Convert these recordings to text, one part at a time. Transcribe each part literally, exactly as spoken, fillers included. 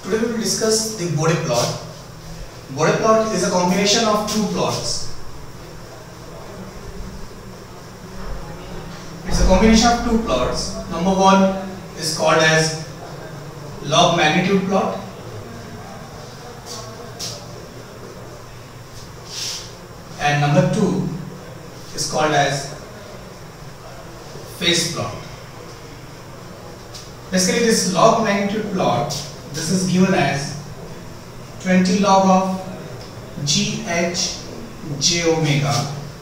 Today we will discuss the Bode plot. Bode plot is a combination of two plots. It's a combination of two plots. Number one is called as log magnitude plot. And number two is called as phase plot. Basically, this log magnitude plot, this is given as twenty log of G H J omega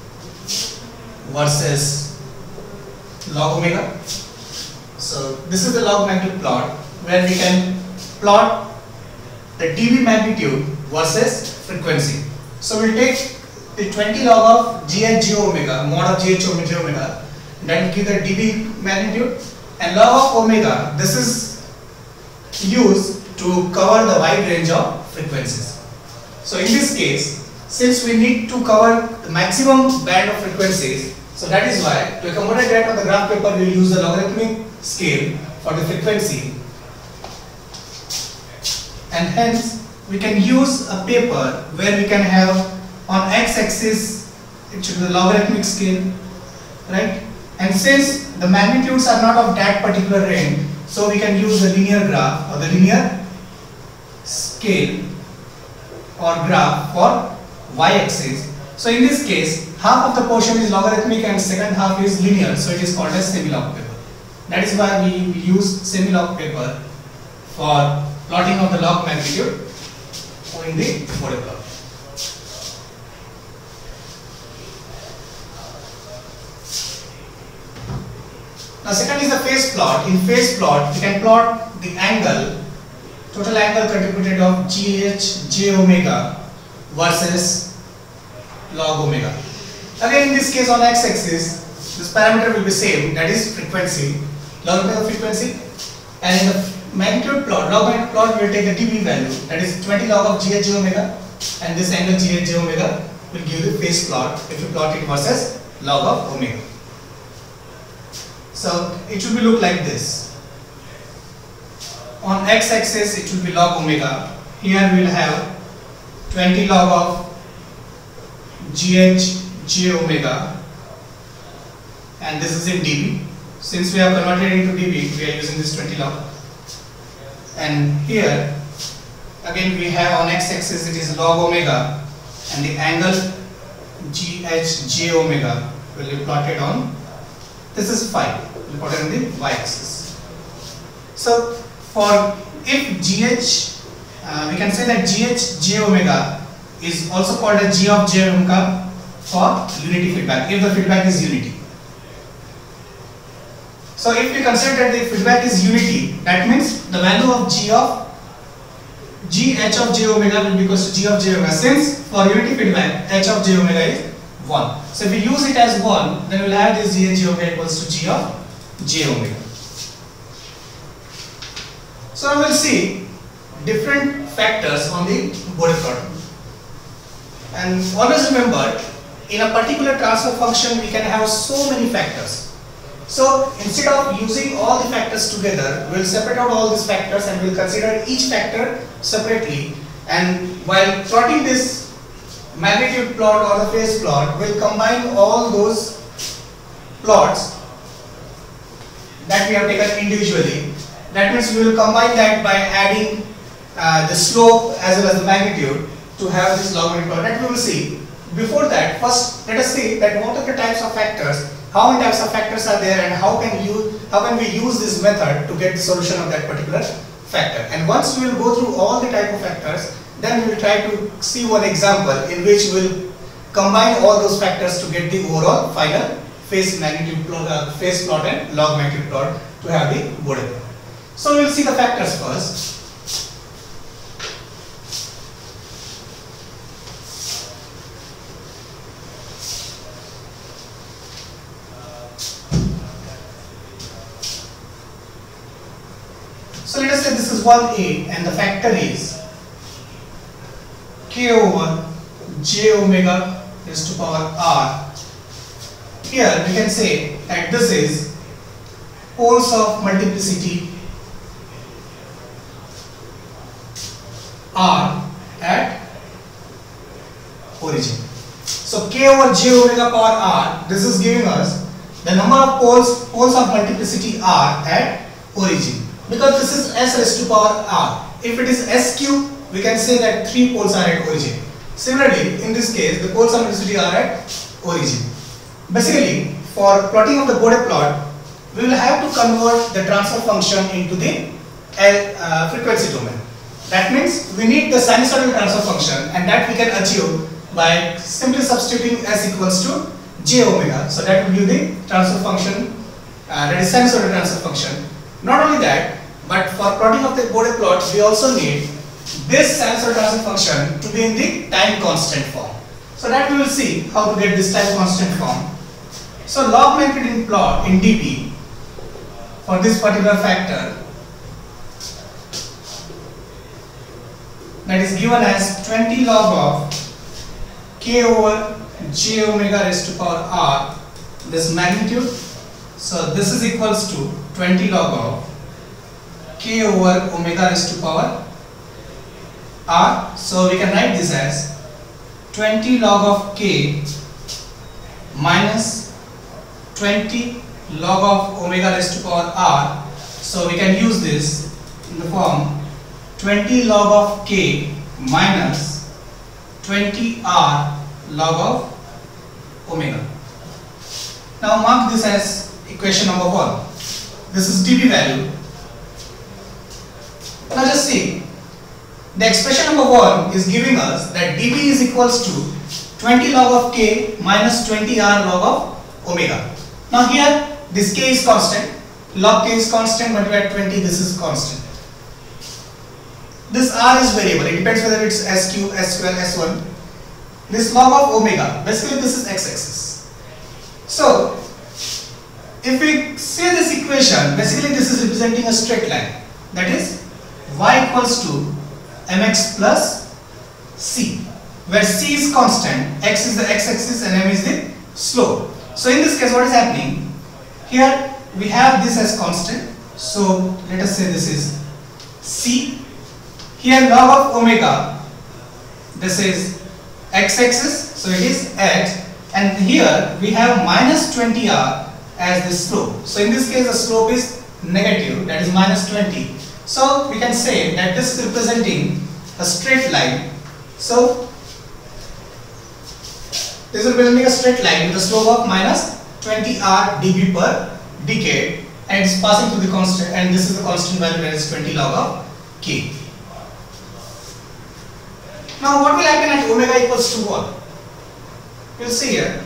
versus log omega. So this is the log magnitude plot where we can plot the dB magnitude versus frequency. So we'll take the twenty log of G H J omega, mod of G H J omega, that will give the dB magnitude, and log of omega, this is used to cover the wide range of frequencies. So in this case, since we need to cover the maximum band of frequencies, so that is why to accommodate that on the graph paper we will use the logarithmic scale for the frequency, and hence we can use a paper where we can have on x-axis it should be the logarithmic scale, right? And since the magnitudes are not of that particular range, so we can use the linear graph or the linear scale or graph for y-axis. So in this case, half of the portion is logarithmic and second half is linear, so it is called as semi-log paper. That is why we use semi-log paper for plotting of the log magnitude in the Bode plot. Now second is the phase plot. In phase plot, we can plot the angle, total angle contributed of G H J omega versus log omega. Again in this case on x-axis, this parameter will be same, that is frequency, log omega frequency, and in the magnitude plot, log magnitude plot we will take the dB value, that is twenty log of G H J omega, and this angle G H J omega will give the phase plot if you plot it versus log of omega. So it should be look like this. On x-axis it will be log omega. Here we will have twenty log of G H J omega, and this is in dB. Since we have converted into dB, we are using this twenty log. And here again we have on x-axis it is log omega, and the angle G H J omega will be plotted on, this is phi, plotted on the y-axis. So for if G H, uh, we can say that G H J omega is also called as G of J omega for unity feedback, if the feedback is unity. So if we consider that the feedback is unity, that means the value of G of G H of J omega will be equal to G of J omega, since for unity feedback H of J omega is one. So if we use it as one, then we will have this G H J omega equals to G of J omega. So we will see different factors on the Bode plot. And always remember, in a particular transfer function we can have so many factors. So instead of using all the factors together, we will separate out all these factors and we will consider each factor separately. And while plotting this magnitude plot or the phase plot, we will combine all those plots that we have taken individually. That means we will combine that by adding uh, the slope as well as the magnitude to have this logarithmic plot that we will see. Before that, first let us see that what are the types of factors, how many types of factors are there, and how can you how can we use this method to get the solution of that particular factor. And once we will go through all the type of factors, then we will try to see one example in which we will combine all those factors to get the overall final phase magnitude plot, uh, phase plot and log magnitude plot to have the Bode plot. So we will see the factors first. So let us say this is one A and the factor is K over J omega raised to power R. Here we can say that this is poles of multiplicity r at origin. So k over j omega power r, this is giving us the number of poles, poles of multiplicity r at origin. Because this is s raised to power r. If it is s cube, we can say that three poles are at origin. Similarly, in this case, the poles of multiplicity are at origin. Basically, for plotting of the Bode plot, we will have to convert the transfer function into the uh, frequency domain. That means we need the sinusoidal transfer function, and that we can achieve by simply substituting s equals to j omega. So that will be the transfer function, uh, that is sinusoidal transfer function. Not only that, but for plotting of the Bode plot, we also need this sinusoidal transfer function to be in the time constant form. So that we will see how to get this time constant form. So log magnitude in plot in dB for this particular factor, that is given as twenty log of k over j omega raised to power r, this magnitude. So this is equals to twenty log of k over omega raised to power r. So we can write this as twenty log of k minus twenty log of omega raised to power r. So we can use this in the form twenty log of k minus twenty r log of omega. Now mark this as equation number one. This is dB value. Now just see, the expression number one is giving us that dB is equals to twenty log of k minus twenty r log of omega. Now here this k is constant, log k is constant, but we are twenty, this is constant. This r is variable, it depends whether it's s cube, s square, s one. This log of omega, basically this is x-axis. So if we see this equation, basically this is representing a straight line, that is y equals to mx plus c, where c is constant, x is the x-axis and m is the slope. So in this case, what is happening? Here we have this as constant, so let us say this is c. Here log of omega, this is x-axis, so it is x, and here we have minus twenty r as the slope. So in this case the slope is negative, that is minus twenty. So we can say that this is representing a straight line. So this is representing a straight line with a slope of minus twenty r dB per decade, and it's passing through the constant, and this is the constant value, that is twenty log of k. Now what will happen at omega equals to one? You'll see here.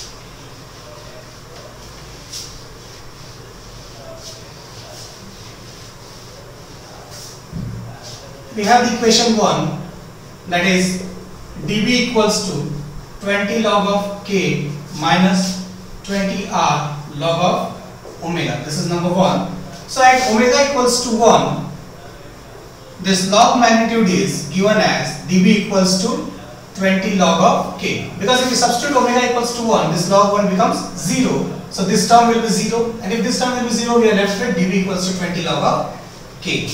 We have the equation one, that is dB equals to twenty log of k minus twenty r log of omega. This is number one. So at omega equals to one, this log magnitude is given as dB equals to twenty log of k. Because if we substitute omega equals to one, this log one becomes zero. So this term will be zero, and if this term will be zero, we are left with dB equals to twenty log of k.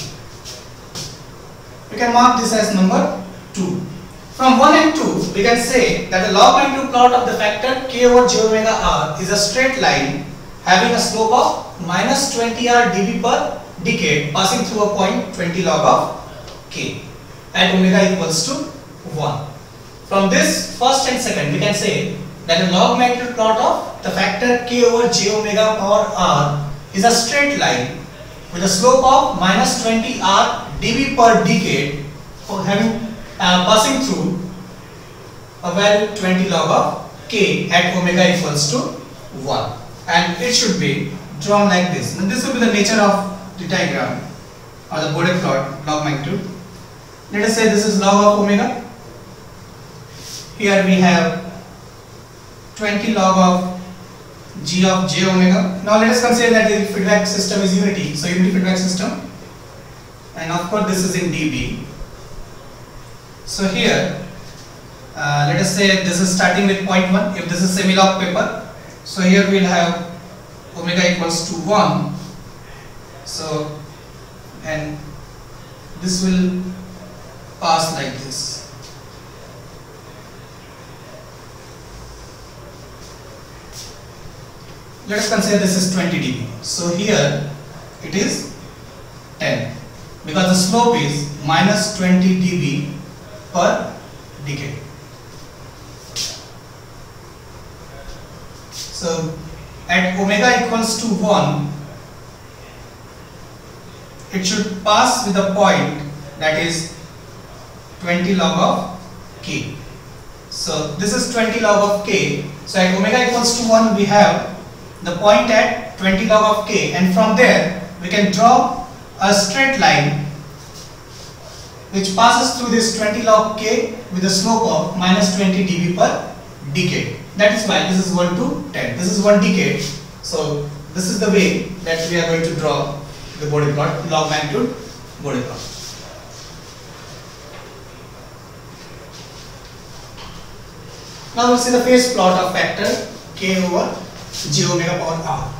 We can mark this as number two. From one and two, we can say that the log magnitude plot of the factor k over j omega r is a straight line having a slope of minus twenty r dB per decade, passing through a point twenty log of k at omega equals to one. From this first and second, we can say that the log magnitude plot of the factor k over j omega power r is a straight line with a slope of minus twenty r dB per decade, for having uh, passing through a value twenty log of k at omega equals to one, and it should be drawn like this. And this will be the nature of the diagram or the Bode plot, log magnitude. Let us say this is log of omega. Here we have twenty log of g of j omega. Now let us consider that the feedback system is unity, so unity feedback system, and of course this is in dB. So here uh, let us say this is starting with zero point one, if this is semi-log paper. So here we will have omega equals to one. So, and this will pass like this. Let us consider this is twenty d B. So here it is ten because the slope is minus twenty d B per decade. So at omega equals to one, it should pass with a point that is twenty log of k. So this is twenty log of k. So at omega equals to one, we have the point at twenty log of k, and from there we can draw a straight line which passes through this twenty log k with a slope of minus twenty d B per decade. That is why this is one to ten. This is one decade. So this is the way that we are going to draw the Bode plot, log magnitude Bode plot. Now we'll see the phase plot of factor k over j omega power r.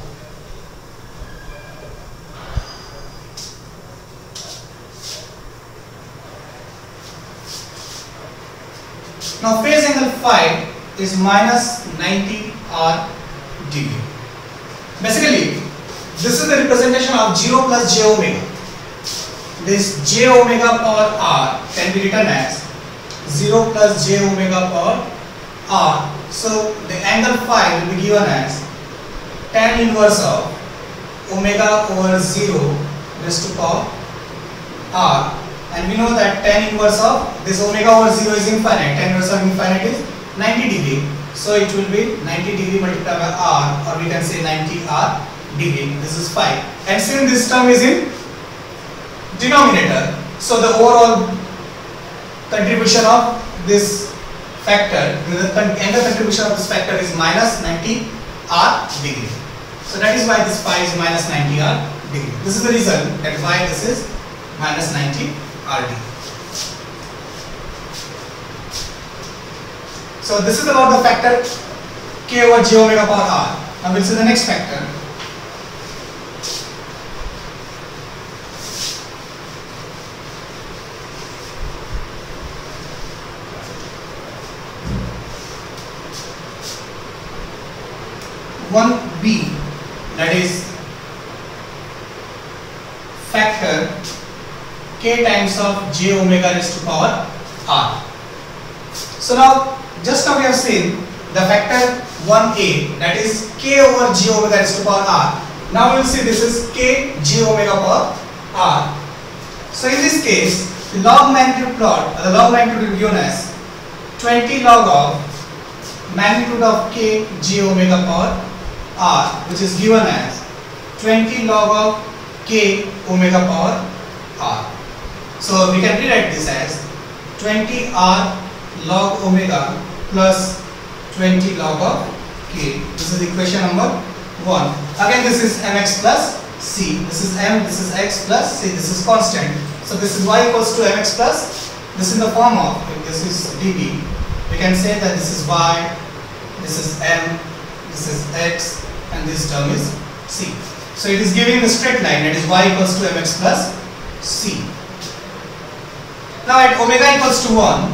Now phase angle phi is minus ninety R degree. Basically, this is the representation of zero plus j omega. This j omega power r can be written as zero plus j omega power r. So the angle phi will be given as tan inverse of omega over zero raised to power r, and we know that tan inverse of this omega over zero is infinite. Tan inverse of infinite is ninety degree, so it will be ninety degree multiplied by r, or we can say ninety r degree. This is phi, and since this term is in denominator, so the overall contribution of this factor, the angle contribution of this factor is minus ninety r degree. So that is why this phi is minus ninety r degree. This is the reason that why this is minus ninety r degree. So this is about the factor k over j omega power r. Now we'll see the next factor. one b, that is factor k times of j omega raised to power r. So now, just now we have seen the factor one a, that is k over j omega raised to power r. Now we will see this is k j omega power r. So in this case, the log magnitude plot, or the log magnitude will be given as twenty log of magnitude of k j omega power r, which is given as twenty log of k omega power r. So we can rewrite this as twenty r log omega plus twenty log of k. This is equation number one. Again, this is mx plus c. This is m, this is x plus c. This is constant. So this is y equals to mx plus. This is the form of, if this is dv, we can say that this is y, this is m, this is x, and this term is c. So it is giving the straight line, that is y equals to mx plus c. Now at omega equals to one,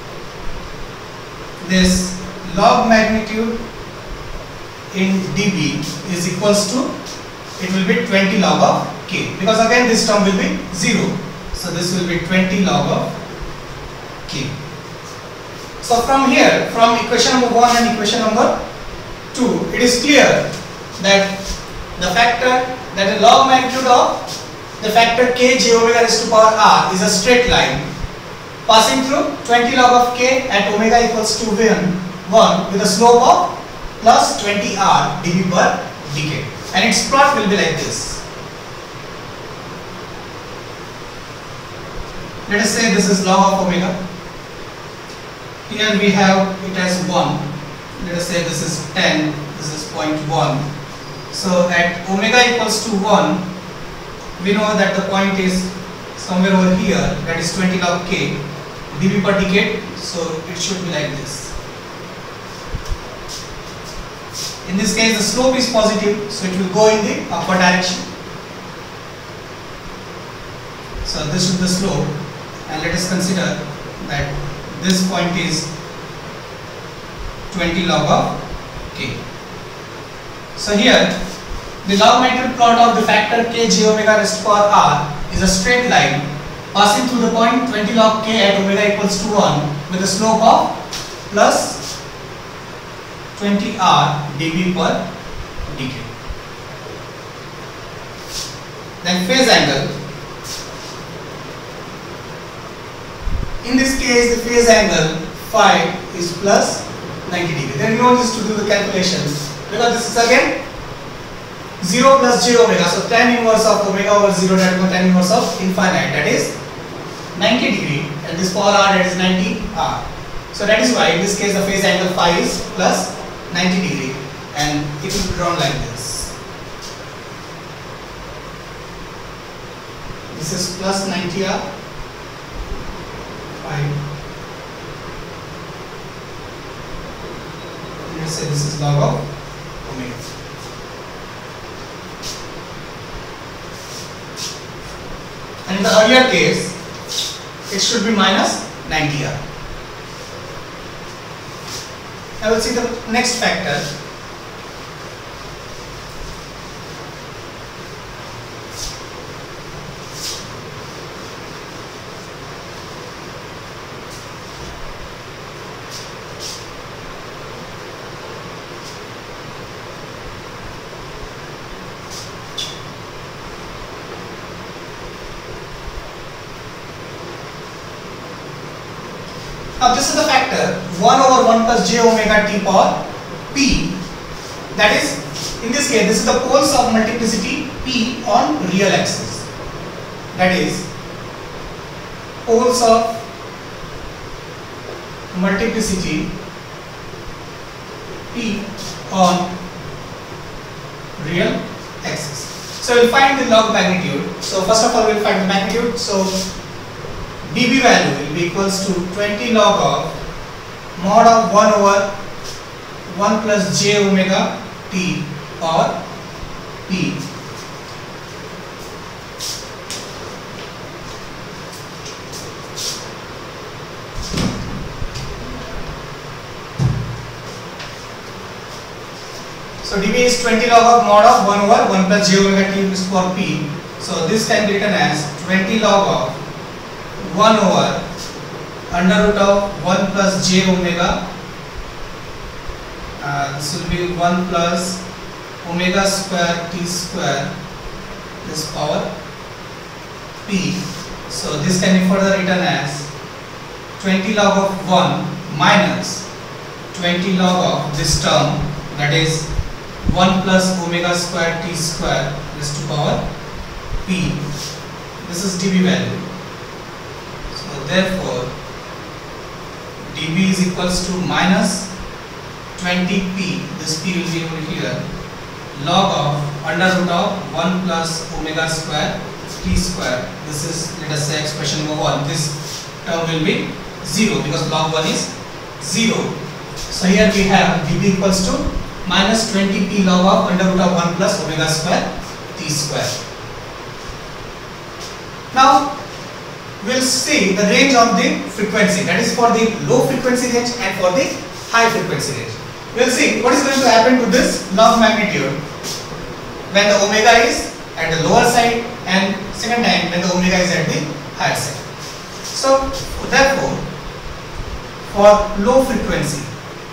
this log magnitude in dB is equals to, it will be twenty log of k, because again this term will be zero. So this will be twenty log of k. So from here, from equation number one and equation number two, it is clear that the factor, that the log magnitude of the factor k j omega raised to power r is a straight line passing through twenty log of k at omega equals to one with a slope of plus twenty r dB per decade, and its plot will be like this. Let us say this is log of omega. Here we have it as one. Let us say this is ten, this is zero point one. So at omega equals to one, we know that the point is somewhere over here, that is twenty log k dB per decade. So it should be like this. In this case, the slope is positive, so it will go in the upward direction. So this is the slope, and let us consider that this point is twenty log of k. So here the log magnitude plot of the factor k j omega raised to power r is a straight line passing through the point twenty log k at omega equals to one with a slope of plus twenty r dB per dk. Then phase angle. In this case, the phase angle phi is plus ninety degree. Then we want this to do the calculations because this is again zero plus j omega. So tan inverse of omega over zero, that is tan inverse of infinite, that is ninety degree, and this power r, that is ninety r. So that is why in this case the phase angle phi is plus ninety degree, and it will be drawn like this. This is plus ninety r phi. Let's say this is log of omega. And in the earlier case, it should be minus ninety r. Now we'll see the next factor. Now this is the factor one over one plus j omega t power p, that is, in this case, this is the poles of multiplicity p on real axis, that is poles of multiplicity p on real axis. So we'll find the log magnitude. So first of all we'll find the magnitude. So dB value will be equals to twenty log of mod of one over one plus j omega t power p. So dB is twenty log of mod of one over one plus j omega t is power p. So this can be written as twenty log of one over under root of one plus j omega, uh, this will be one plus omega square t square, this power p. So this can be further written as twenty log of one minus twenty log of this term, that is one plus omega square t square raised to power p. This is dB value. Therefore, dB is equals to minus twenty p, this p will be over here, log of under root of one plus omega square t square. This is, let us say, expression number one. This term will be zero because log one is zero. So here we have dB equals to minus twenty p log of under root of one plus omega square t square. Now we'll see the range of the frequency, that is for the low frequency range and for the high frequency range. We'll see what is going to happen to this log magnitude when the omega is at the lower side and second time when the omega is at the higher side. So therefore, for low frequency,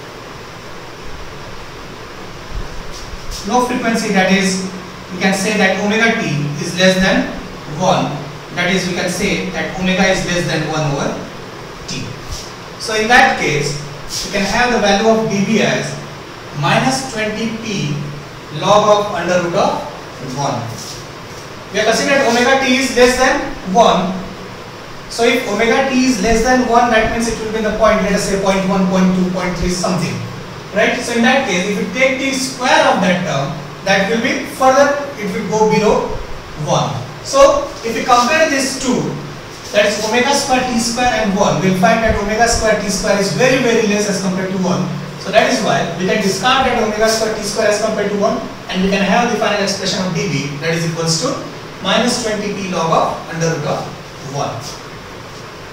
low frequency, that is, we can say that omega t is less than one. That is, we can say that omega is less than one over t. So in that case, we can have the value of dB as minus twenty p log of under root of one. We have considered omega t is less than one. So if omega t is less than one, that means it will be the point, let us say zero point one, zero point two, zero point three something. Right? So in that case, if we take the square of that term, that will be further, it will go below one. So if we compare these two, that is omega square t square and one, we will find that omega square t square is very very less as compared to one. So that is why we can discard that omega square t square as compared to one, and we can have the final expression of dB, that is equals to minus twenty p log of under root of one.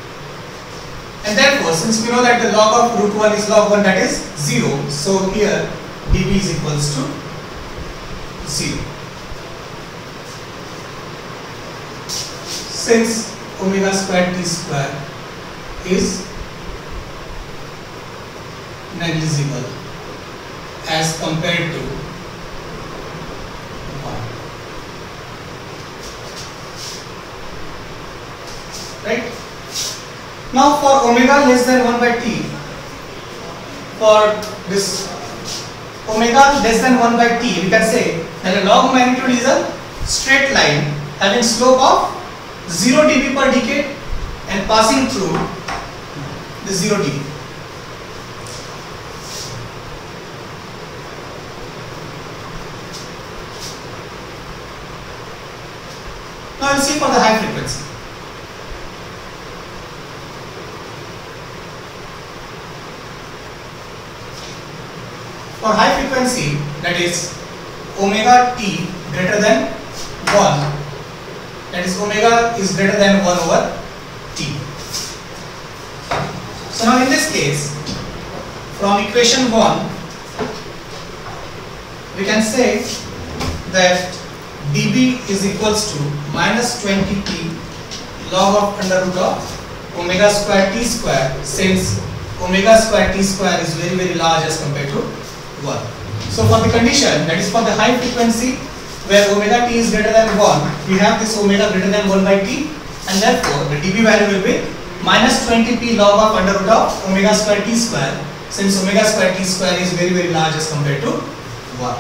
And therefore, since we know that the log of root one is log one, that is zero, so here dB is equals to zero. Since omega square t square is negligible as compared to one. Right? Now for omega less than one by t, for this omega less than one by t, we can say that a log magnitude is a straight line having slope of zero dB per decade and passing through the zero dB. Now we'll see for the high frequency. For high frequency, that is omega t greater than one, that is omega is greater than one over t. So now in this case, from equation one, we can say that dB is equals to minus twenty t log of under root of omega square t square, since omega square t square is very very large as compared to one. So for the condition, that is for the high frequency where omega t is greater than one, we have this omega greater than one by t, and therefore the dB value will be minus twenty p log of under root of omega square t square, since omega square t square is very very large as compared to one.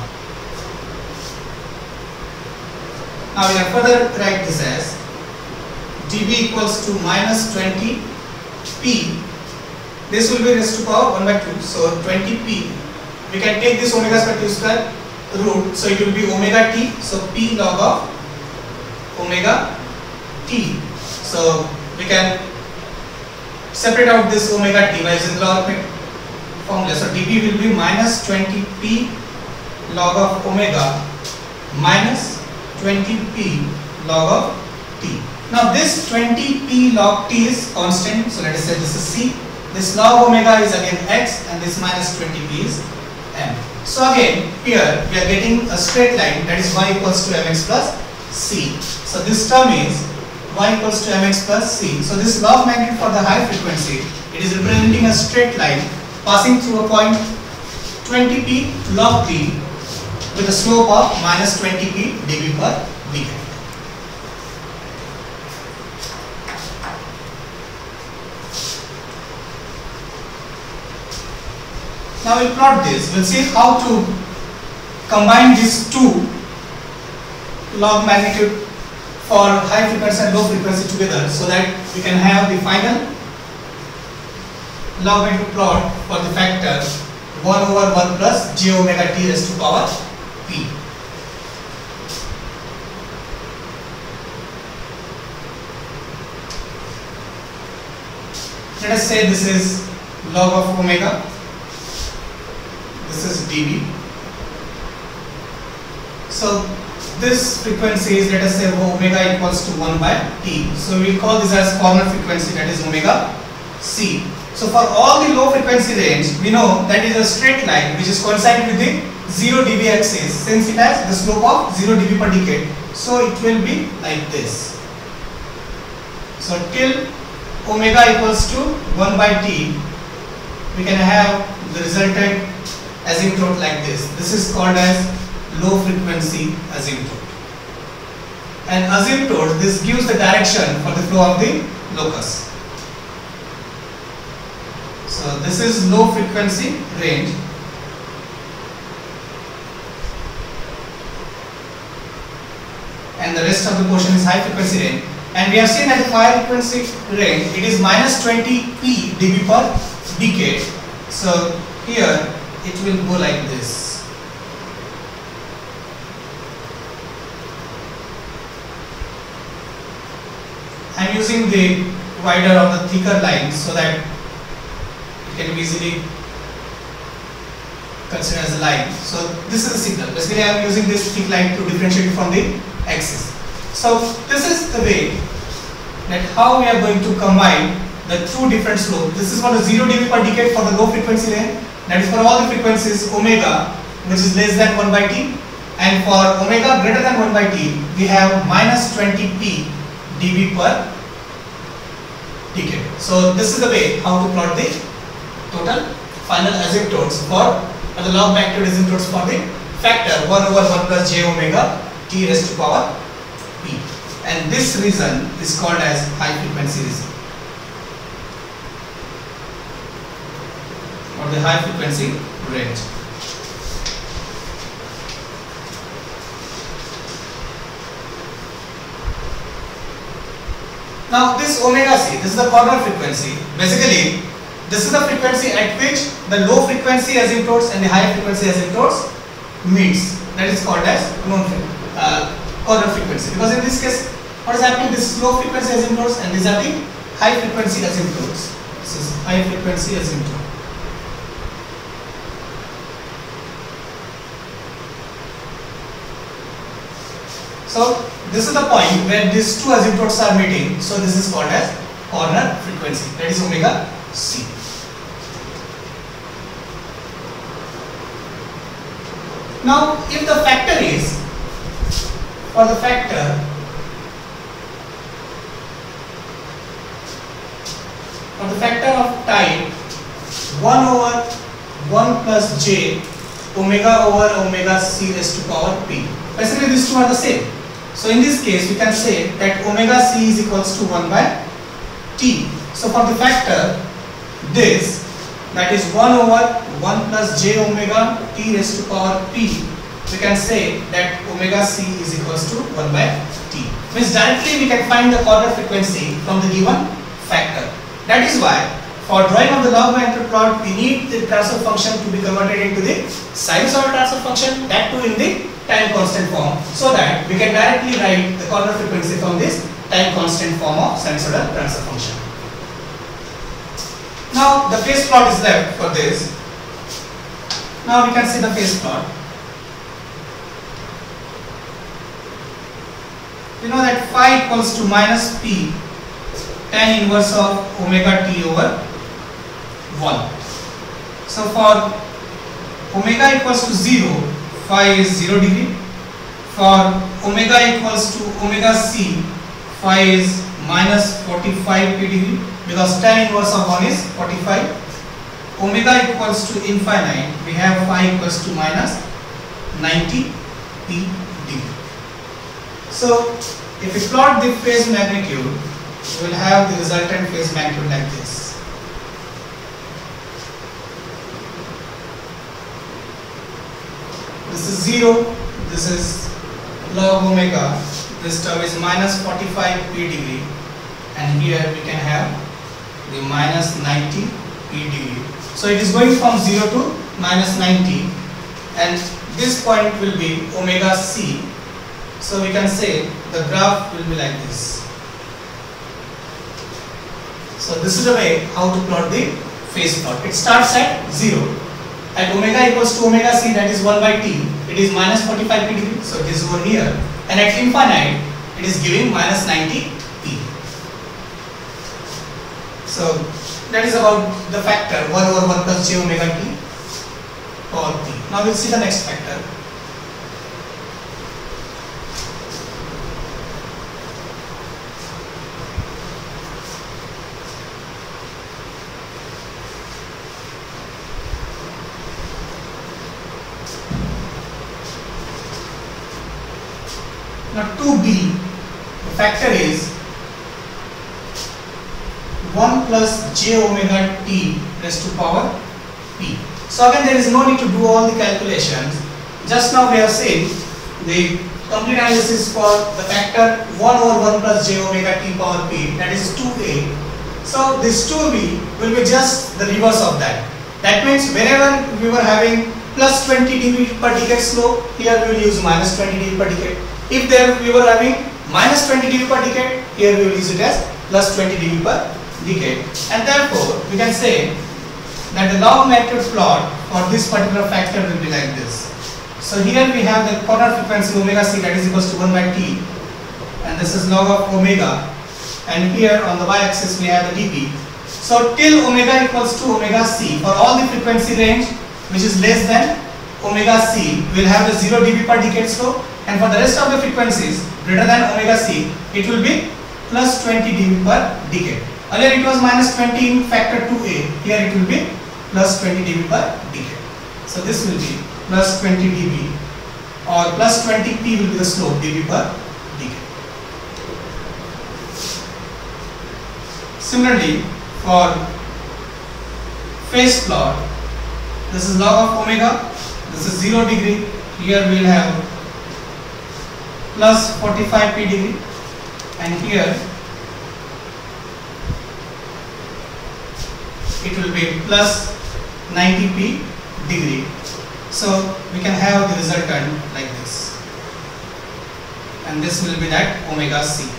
Now we can further write this as dB equals to minus twenty p, this will be raised to power one by two, so twenty p. We can take this omega square t square root, so it will be omega t, so p log of omega t. So we can separate out this omega t by using logarithmic formula. So dB will be minus twenty p log of omega minus twenty p log of t. Now this twenty p log t is constant, so let us say this is c. This log omega is again x, and this minus twenty p is m. So again here we are getting a straight line, that is y equals to mx plus c. So this term is y equals to mx plus c. So this log magnitude for the high frequency, it is representing a straight line passing through a point twenty p log t with a slope of minus twenty p dB per decade. Now we'll plot this. We'll see how to combine these two log magnitude for high frequency and low frequency together, so that we can have the final log magnitude plot for the factor one over one plus j omega t raised to power p. Let us say this is log of omega. This is dB. So this frequency is, let us say, omega equals to one by t. So we will call this as corner frequency, that is omega c. So for all the low frequency range, we know that is a straight line which is coincident with the zero dB axis, since it has the slope of zero dB per decade. So it will be like this. So till omega equals to one by t, we can have the resultant asymptote like this. This is called as low frequency asymptote. And asymptote, this gives the direction for the flow of the locus. So this is low frequency range. And the rest of the portion is high frequency range. And we have seen that the high frequency range, it is minus twenty p dB per decade. So here it will go like this. I am using the wider or the thicker line so that it can be easily considered as a line. So this is the signal. Basically I am using this thick line to differentiate from the axis. So this is the way that how we are going to combine the two different slopes. This is for the zero dB per decade for the low frequency range, that is for all the frequencies omega which is less than one by t, and for omega greater than one by t we have minus twenty p dB per decade. So this is the way how to plot the total final asymptotes for or the log magnitude asymptotes for the factor one over one plus j omega t raised to power p, and this region is called as high frequency region or the high frequency range. Now this omega c, this is the corner frequency. Basically this is the frequency at which the low frequency asymptotes and the high frequency asymptotes meets. That is called as known uh, corner frequency, because in this case what is happening, this is low frequency asymptotes and these are the high frequency asymptotes. This is high frequency asymptote. So this is the point where these two asymptotes are meeting, so this is called as corner frequency, that is omega c. Now if the factor is, for the factor for the factor of type one over one plus j omega over omega c raised to power p, basically these two are the same. So in this case we can say that omega c is equals to one by t. So for the factor this, that is one over one plus j omega t raised to power p, we can say that omega c is equals to one by t. Means directly we can find the corner frequency from the given factor. That is why for drawing of the log magnitude plot we need the transfer function to be converted into the sinusoidal transfer function, that too in the time constant form, so that we can directly write the corner frequency from this time constant form of sinusoidal transfer function. Now the phase plot is left for this. Now we can see the phase plot. You know that phi equals to minus p tan inverse of omega t over one. So for omega equals to zero, phi is zero degree. For omega equals to omega c, phi is minus forty-five p degree, because tan inverse of one is forty-five. Omega equals to infinite, we have phi equals to minus ninety p degree. So if we plot the phase magnitude, we will have the resultant phase magnitude like this. This is zero, this is log omega, this term is minus forty-five p degree, and here we can have the minus ninety p degree. So it is going from zero to minus ninety, and this point will be omega c. So we can say the graph will be like this. So this is the way how to plot the phase plot. It starts at zero. At omega equals to omega c, that is one by t, it is minus forty-five p degree, so it is over here. And at infinite, it is giving minus ninety p. So that is about the factor one over one plus j omega t power p. Now we will see the next factor. Now two b, the factor is one plus j omega t raised to power p. So again there is no need to do all the calculations. Just now we have seen the complete analysis for the factor one over one plus j omega t power p, that is two a. So this two b will be just the reverse of that. That means whenever we were having plus twenty dB per decade slope, here we will use minus twenty dB per decade. If there we were having minus twenty dB per decade, here we will use it as plus twenty dB per decade. And therefore, we can say that the log magnitude plot for this particular factor will be like this. So here we have the corner frequency omega c, that is equals to one by t, and this is log of omega, and here on the y-axis we have the dB. So till omega equals to omega c, for all the frequency range which is less than omega c, we will have the zero dB per decade slope, and for the rest of the frequencies greater than omega c, it will be plus twenty dB per decade. Earlier it was minus twenty in factor two a, here it will be plus twenty dB per decade. So this will be plus twenty dB, or plus twenty p will be the slope dB per decade. Similarly, for phase plot, this is log of omega, this is zero degree, here we will have plus forty-five p degree, and here it will be plus ninety p degree. So we can have the resultant like this, and this will be that omega c,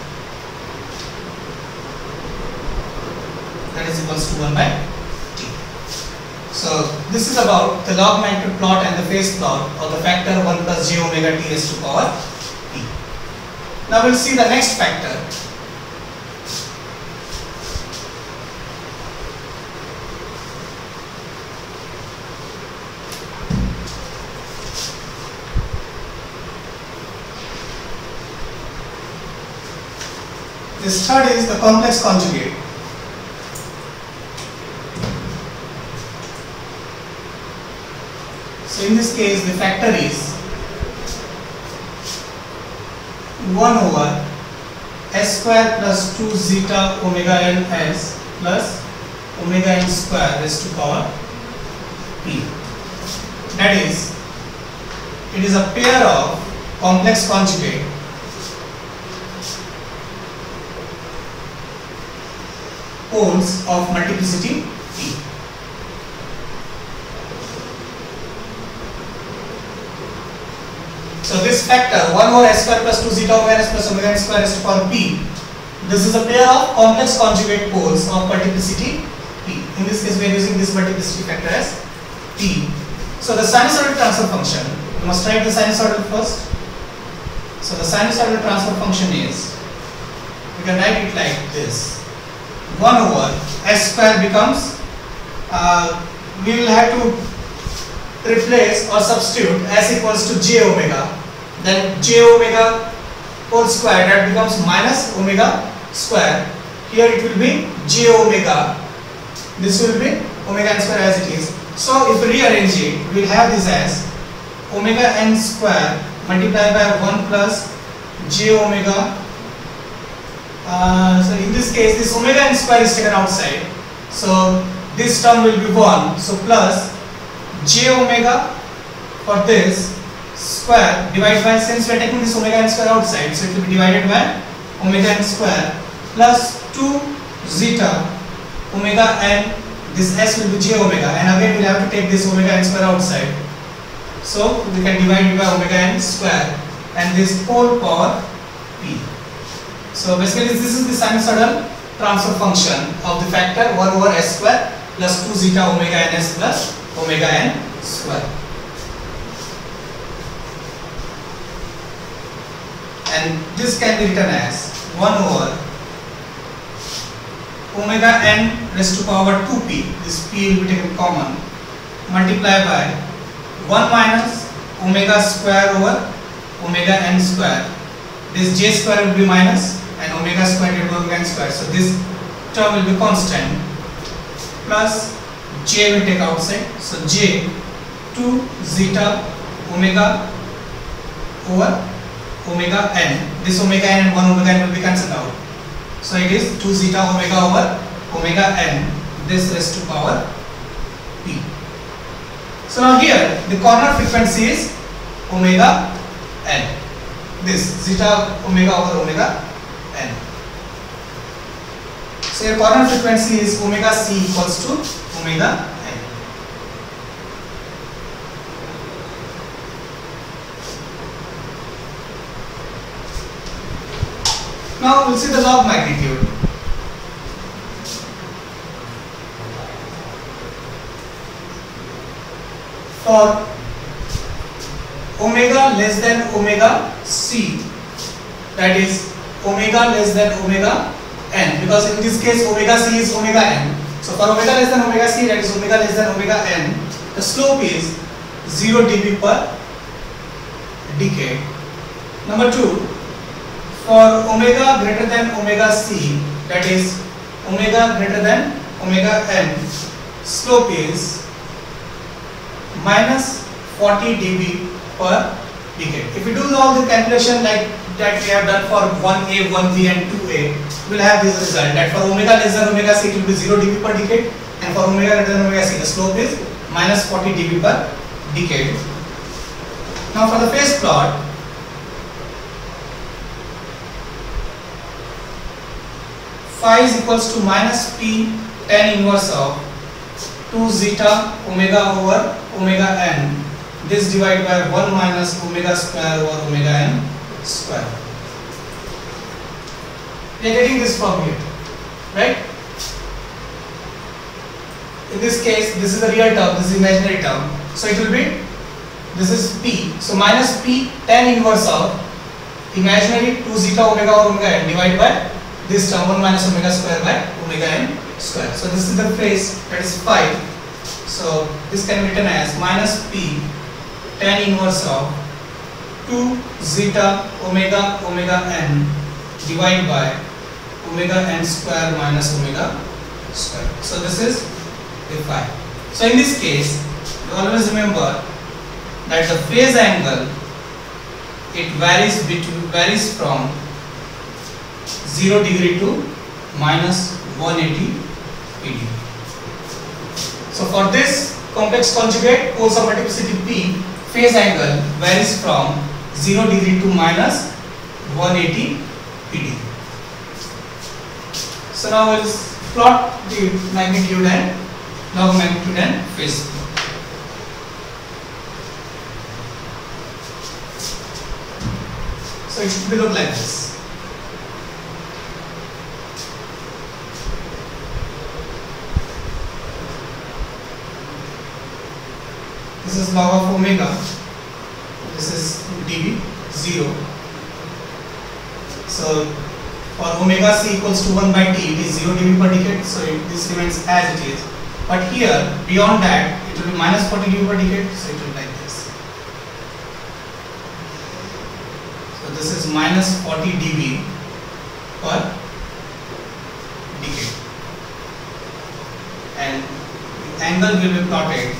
that is equals to one by t. So this is about the log magnitude plot and the phase plot of the factor one plus j omega t raised to power p. Now we will see the next factor. This third is the complex conjugate. So in this case the factor is one over s square plus two zeta omega n s plus omega n square raised to power p. That is, it is a pair of complex conjugate poles of multiplicity p. So this factor one over s square plus two zeta omega s plus omega n square raised to power p, this is a pair of complex conjugate poles of multiplicity p. In this case we are using this multiplicity factor as p. So the sinusoidal transfer function, we must write the sinusoidal first. So the sinusoidal transfer function is, we can write it like this: one over s square becomes, uh, we will have to replace or substitute s equals to j omega, then j omega whole square, that becomes minus omega square. Here it will be j omega, this will be omega n square as it is. So if we rearrange it, we will have this as omega n square multiplied by one plus j omega. Uh, so in this case this omega n square is taken outside, so this term will be one, so plus j omega for this square divided by, since we are taking this omega n square outside, so it will be divided by omega n square plus two zeta omega n, this s will be j omega, and again we will have to take this omega n square outside, so we can divide it by omega n square, and this whole power p. So basically this is the sinusoidal transfer function of the factor one over s square plus two zeta omega n s plus omega n square. And this can be written as one over omega n raised to power two p, this p will be taken common, multiplied by one minus omega square over omega n square, this j square will be minus and omega square divided by omega n square, so this term will be constant, plus j will take outside, so j two zeta omega over omega n, this omega n and one omega n will be cancelled out, so it is two zeta omega over omega n, this raised to power p. So now here the corner frequency is omega n, this zeta omega over omega n. So your corner frequency is omega c equals to omega n. Now we'll see the log magnitude. For omega less than omega c, that is omega less than omega n, because in this case omega c is omega n, So for omega less than omega c, that is omega less than omega n, the slope is zero dB per decade. Number two, for omega greater than omega c, that is omega greater than omega n, slope is minus forty dB per decade. If we do all the calculation like that we have done for one A, one B and two A, we will have this result that for omega less than omega c it will be zero dB per decade, and for omega greater than omega c the slope is minus forty dB per decade. Now for the phase plot, phi is equals to minus p tan inverse of two zeta omega over omega n, this divided by one minus omega square over omega n square. We are getting this from here, right? In this case, this is the real term, this is imaginary term. So it will be, this is p. So minus p tan inverse of imaginary two zeta omega over omega n divided by this term one minus omega square by omega n square. So this is the phase, that is phi. So this can be written as minus p tan inverse of two zeta omega omega n divided by omega n square minus omega square. So this is the phi. So in this case, you always remember that the phase angle, it varies between varies from zero degree to minus one hundred eighty degree. So for this complex conjugate poles of multiplicity P, phase angle varies from zero degree to minus one hundred eighty degree. So now we will plot the magnitude and log magnitude and phase plot. So it should be look like this. This is log of omega, this is dB, zero. So for omega c equals to one by t, it is zero dB per decade, so it, this remains as it is. But here, beyond that, it will be minus forty dB per decade, so it will be like this. So this is minus forty dB per decade. And the angle will be plotted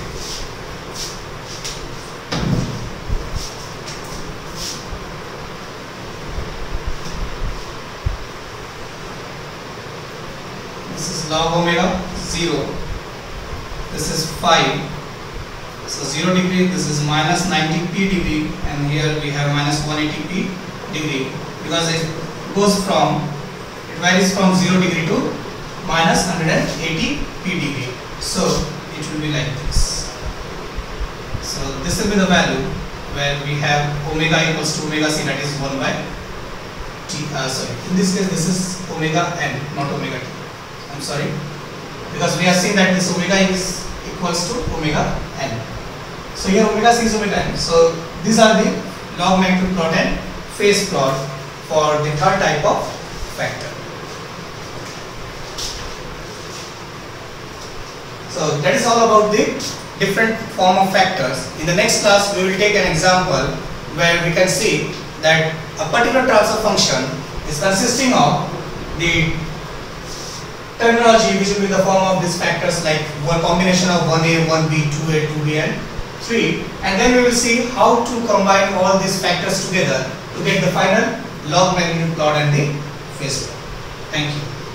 log omega zero, this is phi, so zero degree, this is minus ninety p degree, and here we have minus one hundred eighty p degree, because it goes from, it varies from zero degree to minus one hundred eighty p degree. So it will be like this. So this will be the value where we have omega equals to omega c, that is one by t. Uh, sorry, in this case this is omega n, not omega t. I'm sorry, because we have seen that this omega is equals to omega n. So here omega c is omega n. So these are the log magnitude plot and phase plot for the third type of factor. So that is all about the different form of factors. In the next class we will take an example where we can see that a particular transfer function is consisting of the terminology which will be the form of these factors, like one combination of one a, one b, two a, two b and three, and then we will see how to combine all these factors together to get the final log magnitude plot and the phase plot. Thank you.